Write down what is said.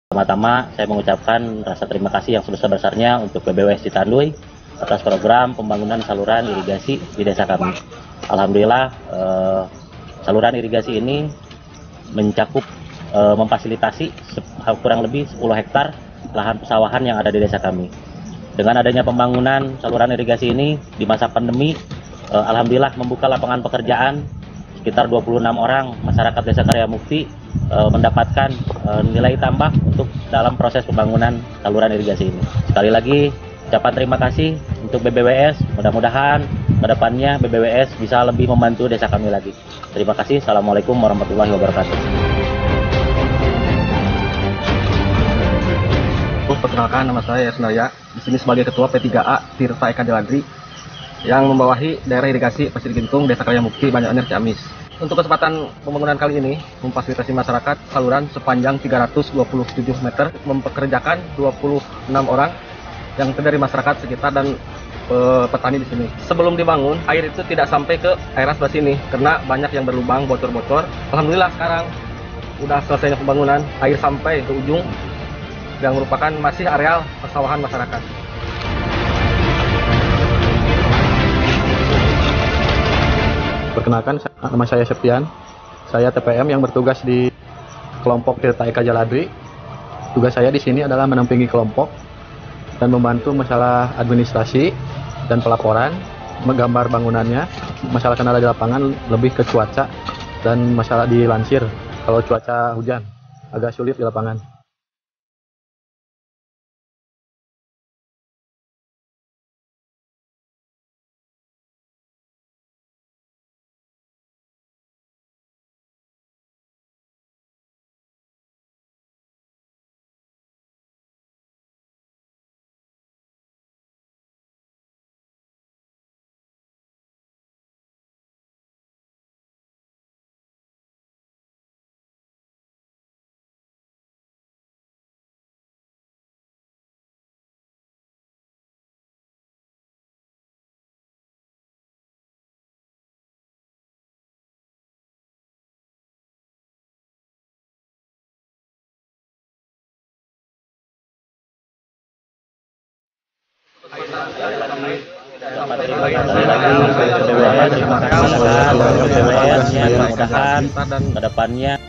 Pertama-tama saya mengucapkan rasa terima kasih yang sebesar-besarnya untuk PBWS Citanduy atas program pembangunan saluran irigasi di desa kami. Alhamdulillah saluran irigasi ini mencakup memfasilitasi kurang lebih 10 hektar lahan pesawahan yang ada di desa kami. Dengan adanya pembangunan saluran irigasi ini di masa pandemi, alhamdulillah membuka lapangan pekerjaan sekitar 26 orang masyarakat Desa Karya Mukti mendapatkan nilai tambah untuk dalam proses pembangunan saluran irigasi ini. Sekali lagi ucapan terima kasih untuk BBWS, mudah-mudahan kedepannya BBWS bisa lebih membantu desa kami lagi. Terima kasih. Assalamualaikum warahmatullahi wabarakatuh. Perkenalkan, nama saya Yasnaya, di sini sebagai Ketua P3A Tirta Eka Deladri yang membawahi daerah irigasi Pasir Gintung, Desa Karya Mukti, Banjarnegara, Ciamis. Untuk kesempatan pembangunan kali ini, memfasilitasi masyarakat saluran sepanjang 327 meter, mempekerjakan 26 orang yang terdiri dari masyarakat sekitar dan petani di sini. Sebelum dibangun, air itu tidak sampai ke area sebelah sini karena banyak yang berlubang, bocor-bocor. Alhamdulillah sekarang udah selesainya pembangunan, air sampai ke ujung yang merupakan masih areal persawahan masyarakat. Perkenalkan, nama saya Septian. Saya TPM yang bertugas di kelompok Tirta Eka Deladri. Tugas saya di sini adalah menampingi kelompok dan membantu masalah administrasi dan pelaporan, menggambar bangunannya, masalah kendala di lapangan lebih ke cuaca dan masalah dilansir. Kalau cuaca hujan agak sulit di lapangan. Terima kasih. Mudah-mudahan kedepannya